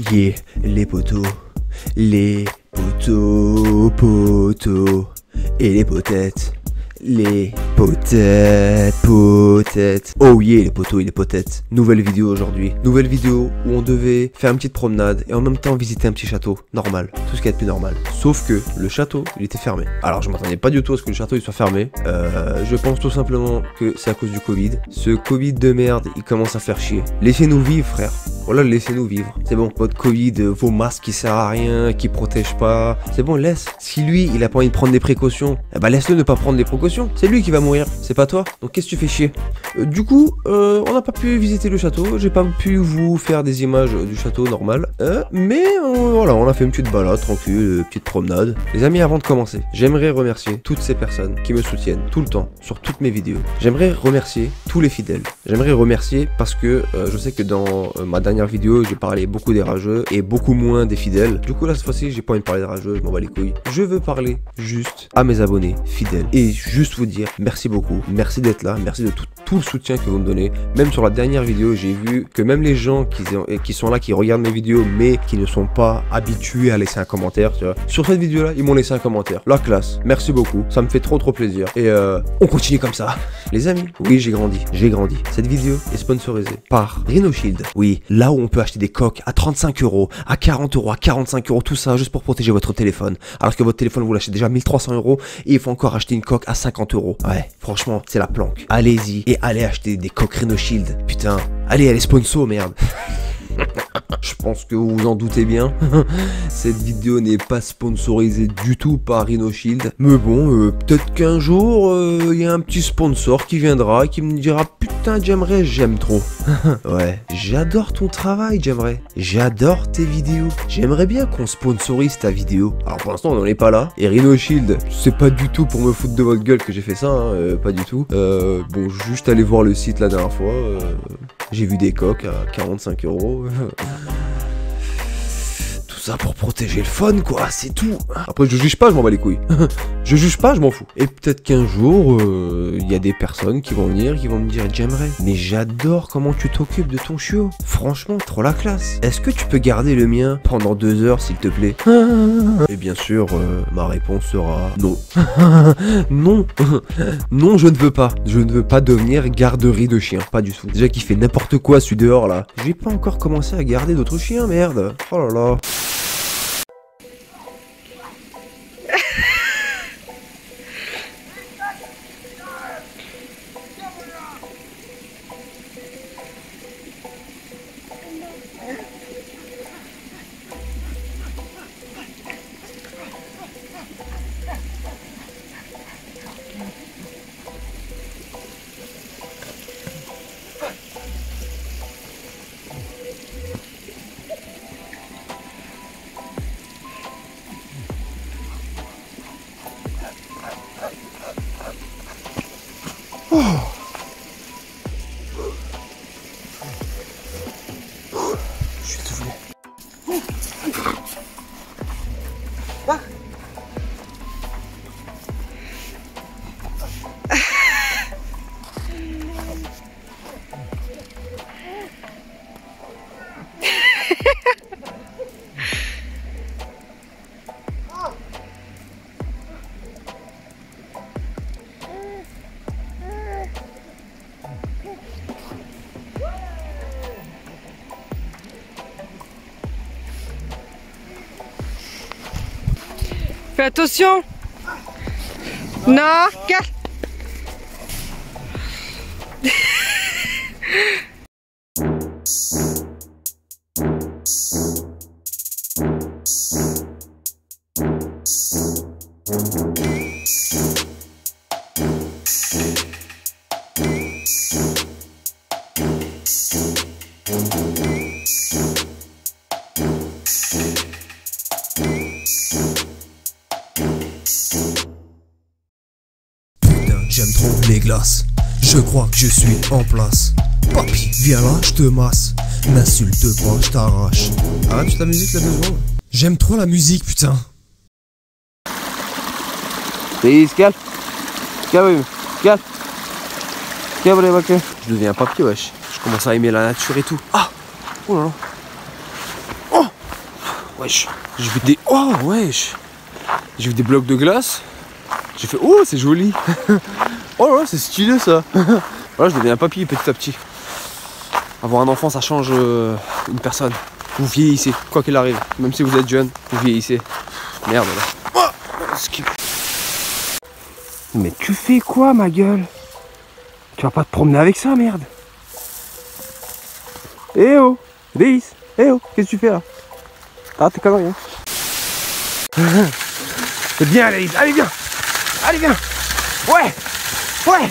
Yeah, les poteaux, poteaux, et les potettes. Les potettes. Oh yeah, les poteaux et les potettes. Nouvelle vidéo aujourd'hui. Nouvelle vidéo où on devait faire une petite promenade et en même temps visiter un petit château. Normal. Tout ce qui est plus normal. Sauf que le château, il était fermé. Alors je m'attendais pas du tout à ce que le château il soit fermé. Je pense tout simplement que c'est à cause du Covid. Ce Covid de merde, il commence à faire chier. Laissez-nous vivre, frère. Voilà, laissez-nous vivre. C'est bon, votre Covid, vos masques qui servent à rien, qui protègent pas. C'est bon, laisse. Si lui, il a pas envie de prendre des précautions, eh bah laisse-le ne pas prendre des précautions. C'est lui qui va mourir, c'est pas toi. Donc qu'est-ce que tu fais chier? Du coup, on n'a pas pu visiter le château. J'ai pas pu vous faire des images du château normal. Mais voilà, on a fait une petite balade tranquille, petite promenade. Les amis, avant de commencer, j'aimerais remercier toutes ces personnes qui me soutiennent tout le temps sur toutes mes vidéos. J'aimerais remercier tous les fidèles. J'aimerais remercier parce que je sais que dans ma dernière vidéo, j'ai parlé beaucoup des rageux et beaucoup moins des fidèles. Du coup là, cette fois-ci, j'ai pas envie de parler des rageux, je m'en bats les couilles. Je veux parler juste à mes abonnés fidèles et juste vous dire merci beaucoup, merci d'être là, merci de tout le soutien que vous me donnez. Même sur la dernière vidéo, j'ai vu que même les gens qui sont là, qui regardent mes vidéos mais qui ne sont pas habitués à laisser un commentaire, tu vois. Sur cette vidéo là, ils m'ont laissé un commentaire. La classe, merci beaucoup, ça me fait trop plaisir. Et on continue comme ça. Les amis, oui, j'ai grandi. Cette vidéo est sponsorisée par RhinoShield. Oui, là où on peut acheter des coques à 35 €, à 40 €, à 45 €, tout ça juste pour protéger votre téléphone. Alors que votre téléphone, vous l'achetez déjà 1300 € et il faut encore acheter une coque à 50 €. Ouais, franchement, c'est la planque. Allez-y et allez acheter des coques RhinoShield. Putain, allez, elle est sponsor, merde. Je pense que vous vous en doutez bien. Cette vidéo n'est pas sponsorisée du tout par RhinoShield. Mais bon, peut-être qu'un jour, il y a un petit sponsor qui viendra et qui me dira putain, j'aimerais, j'aime trop. Ouais, j'adore ton travail, j'aimerais. J'adore tes vidéos. J'aimerais bien qu'on sponsorise ta vidéo. Alors pour l'instant, on n'en est pas là. Et RhinoShield, c'est pas du tout pour me foutre de votre gueule que j'ai fait ça, hein, pas du tout. Bon, juste aller voir le site la dernière fois. J'ai vu des coques à 45 €. Tout ça pour protéger le fun, quoi, c'est tout. Après, je juge pas, je m'en bats les couilles. Je juge pas, je m'en fous. Et peut-être qu'un jour, il y a des personnes qui vont venir, qui vont me dire, j'aimerais, mais j'adore comment tu t'occupes de ton chiot. Franchement, trop la classe. Est-ce que tu peux garder le mien pendant 2 heures, s'il te plaît? Et bien sûr, ma réponse sera non. Non. Non, je ne veux pas. Je ne veux pas devenir garderie de chien. Pas du tout. Déjà qu'il fait n'importe quoi, celui dehors, là. J'ai pas encore commencé à garder d'autres chiens, merde. Oh là là. Je suis tout gelé. Fais attention. Non, calme. J'aime trop les glaces, je crois que je suis en place. Papy, viens là, je te masse. M'insulte pas, je t'arrache. Arrête ta musique là 2 secondes. J'aime trop la musique, putain. Please, calme. Calme, calme. Calme les vacances. Je deviens papier, wesh. Je commence à aimer la nature et tout. Ah! Oh là là. Oh! Wesh, j'ai vu des... Oh, wesh. J'ai vu des blocs de glace. J'ai fait, oh, c'est joli. Oh là, c'est stylé ça. Voilà, je deviens un papy petit à petit. Avoir un enfant, ça change une personne. Vous vieillissez, quoi qu'il arrive. Même si vous êtes jeune, vous vieillissez. Merde là. Oh, mais tu fais quoi, ma gueule? Tu vas pas te promener avec ça, merde. Eh oh, Déis. Eh oh, qu'est-ce que tu fais là? Ah, t'es connerie, hein. C'est bien, Déis. Allez, viens. Allez, viens. Ouais. Ouais.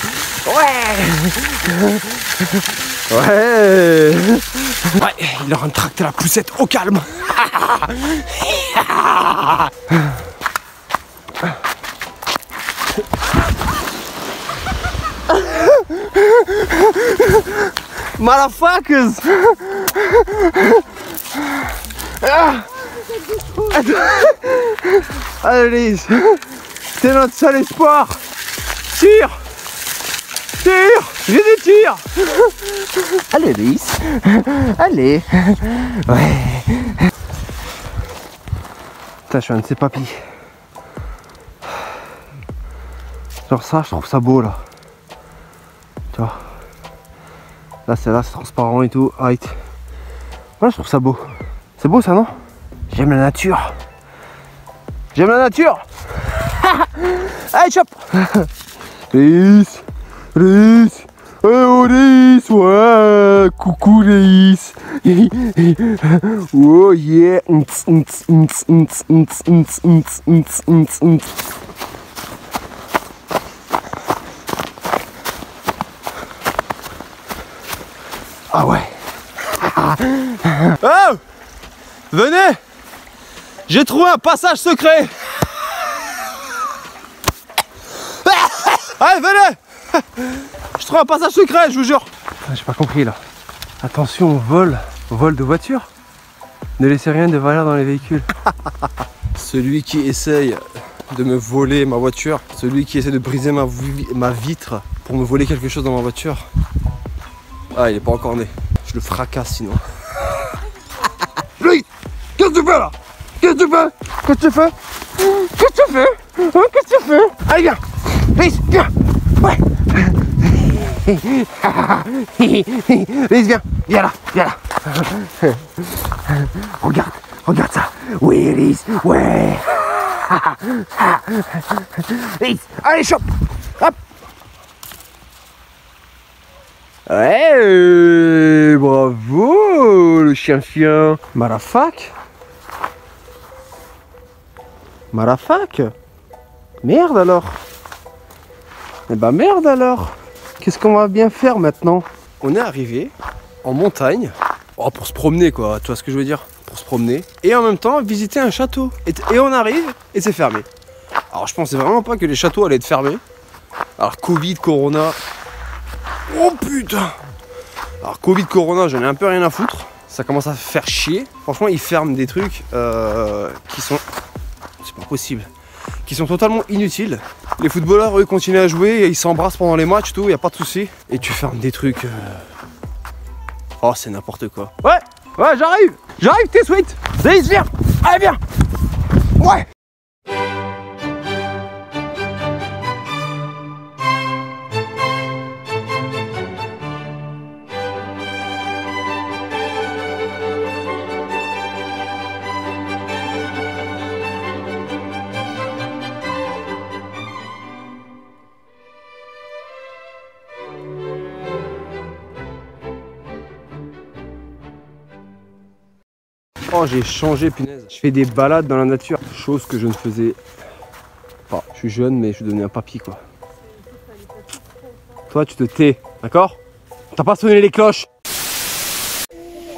Ouais. Ouais. Ouais, il est en train de tracter la poussette au calme. Motherfuckers. Allez, c'est notre seul espoir. Tire. Tire. J'ai des tirs. Allez, Lys. Allez. Ouais. Putain, je suis un de ces papis. Genre ça, je trouve ça beau là. Tu vois. Là, c'est transparent et tout. Right. Ouais, je trouve ça beau. C'est beau ça, non? J'aime la nature. J'aime la nature. Allez, chop. Lys. Lys. Oh Lys, ouais, coucou Lys. Oh yeah. Ah ouais. Oh, venez. J'ai trouvé un passage secret. Allez, venez. Je trouve un passage secret, je vous jure. J'ai pas compris là. Attention au vol de voiture. Ne laissez rien de valeur dans les véhicules. Celui qui essaye de me voler ma voiture, celui qui essaie de briser ma vitre pour me voler quelque chose dans ma voiture. Ah, il est pas encore né. Je le fracasse sinon. Lui, qu'est-ce que tu fais là? Qu'est-ce que tu fais? Qu'est-ce que tu fais? Qu'est-ce que tu fais? Qu'est-ce que tu fais? Allez, viens. Lys, viens. Ouais. Lys, viens. Viens là. Viens là. Regarde ça. Oui, Lys. Ouais. Lys, allez, chope. Hop. Ouais, bravo, le chien. Marafak. Merde alors. Eh ben merde alors. Qu'est-ce qu'on va bien faire maintenant? On est arrivé en montagne. Oh, pour se promener quoi, tu vois ce que je veux dire? Pour se promener. Et en même temps visiter un château. Et on arrive et c'est fermé. Alors je pensais vraiment pas que les châteaux allaient être fermés. Alors Covid, Corona. Oh putain. Alors Covid, Corona, j'en ai un peu rien à foutre. Ça commence à faire chier. Franchement, ils ferment des trucs qui sont... C'est pas possible. Qui sont totalement inutiles. Les footballeurs, eux, continuent à jouer, ils s'embrassent pendant les matchs, tout, y a pas de souci. Et tu fermes des trucs... Oh, c'est n'importe quoi. Ouais, j'arrive, t'es sweet. Lys, viens. Allez, viens. Ouais. Oh, j'ai changé, punaise. Je fais des balades dans la nature, chose que je ne faisais pas. Je suis jeune, mais je suis devenu un papy, quoi. Toi, tu te tais, d'accord? T'as pas sonné les cloches. C'est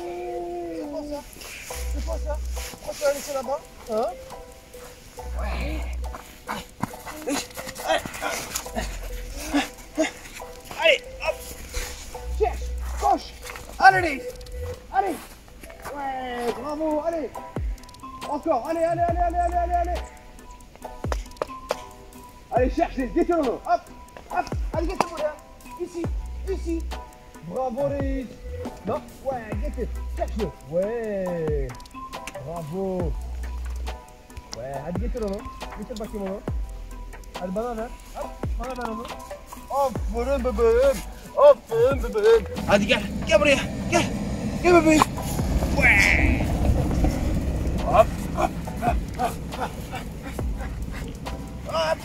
quoi ça? Pourquoi tu l'as laissé là-bas? Hein? Ouais. Allez, hop. Cherche, coche. Allez, allez. Ouais, bravo, allez. Encore, allez. Allez, cherche, get-le. Hop, allez, get-le, là. Ici. Bravo, Lys. Non, ouais, get-le. Cherche-le. Ouais. Bravo. Hadi getir onu. Getir bakayım onu. Hadi bana ver. Hop, bana ver onu. Aferin bebeğim. Aferin bebeğim. Hadi gel. Gel buraya. Gel. Gel bebeğim. Hop. Hop. Hop. Hop. Hop.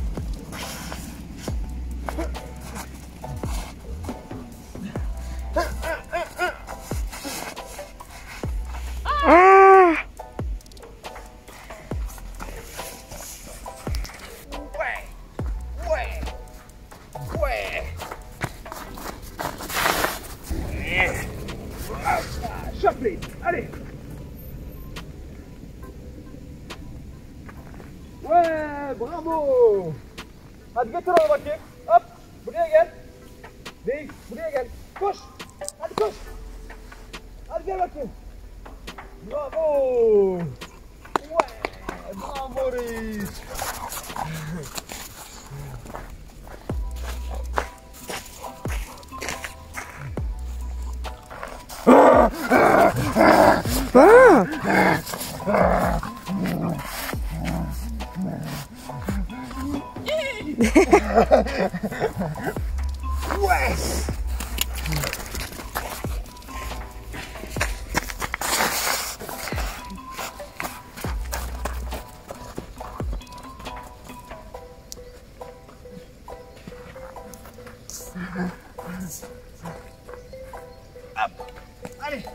Chapelet, allez. Ouais, bravo. Hadi getir onu bakayım. Hop, buraya gel. Değil, buraya gel. Koş. Hadi koş. Hadi gel bakayım. Bravo. Ouais, bravo Reis. Ouais. Hop. Allez.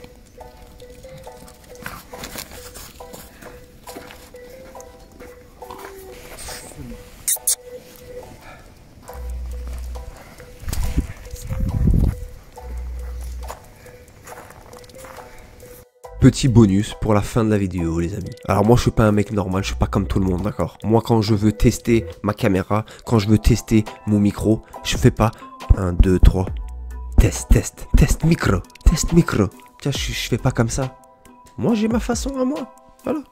Petit bonus pour la fin de la vidéo les amis. Alors moi je suis pas un mec normal, je suis pas comme tout le monde, d'accord. Moi quand je veux tester ma caméra, quand je veux tester mon micro, je fais pas 1, 2, 3. Test micro. Tiens, je fais pas comme ça. Moi j'ai ma façon à moi. Voilà.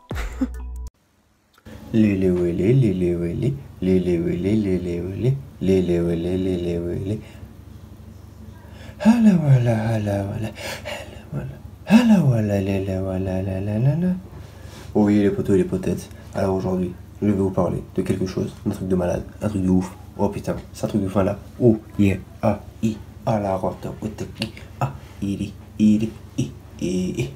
Oh oui les potos et les potettes. Alors aujourd'hui, je vais vous parler de quelque chose, un truc de malade, un truc de ouf. Oh putain, c'est un truc de fin là. Oh yeah, ah i, ah la rota, ah iri, iri, i,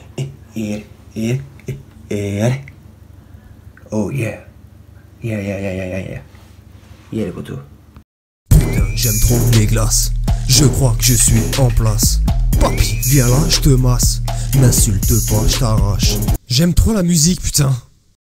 oh yeah, yeah les potos. Putain, j'aime trop les glaces. Je crois que je suis en place. Papi, viens là, je te masse. N'insulte pas, je t'arrache. J'aime trop la musique, putain.